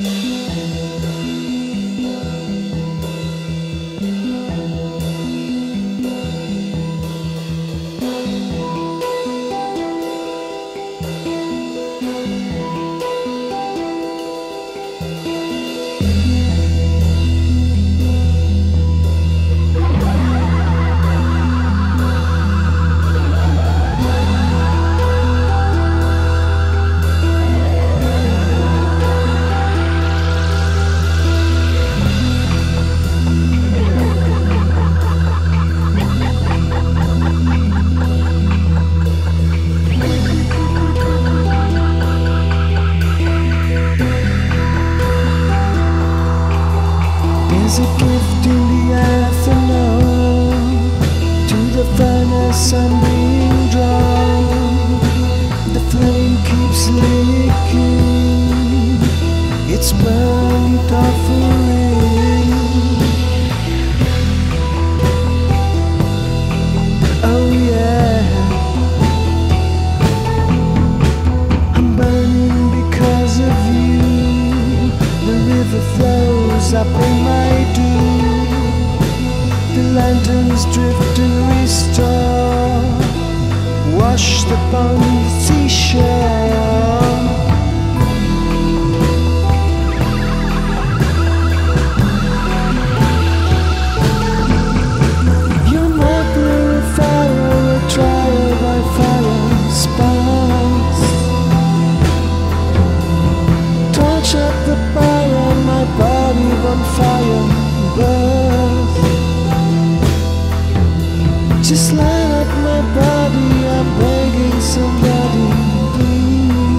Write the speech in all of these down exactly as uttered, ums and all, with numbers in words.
There's a gift in the afternoon. To the furnace I'm being drawn. The flame keeps licking. It's burnt offering. Oh yeah, I'm burning because of you. The river flows up in my due. The lanterns drift and restore, washed upon the seashore. You're more purifier, a trial by fire sparks. Torch up the fire, my body on fire burns. Just light up my body, I'm begging somebody, please.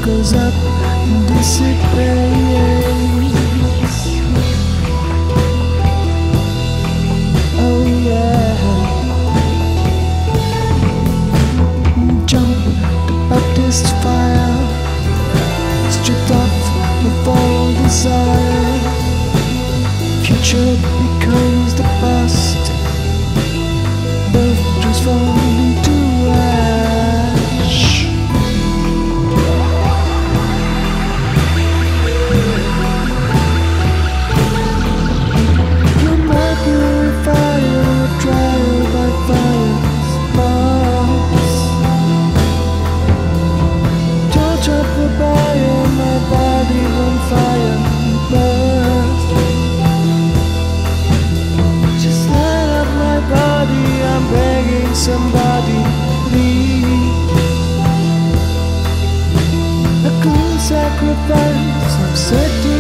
goes up and dissipates. Oh yeah. Jump the Baptist fire, stripped off of all desire. Future becomes the past, both transform into ash. The mercury fire, trial by fire, sparks. Torch up the fire, my body on fire, burst. Just light up my body, I'm begging somebody, please. A cool sacrifice, I'm setting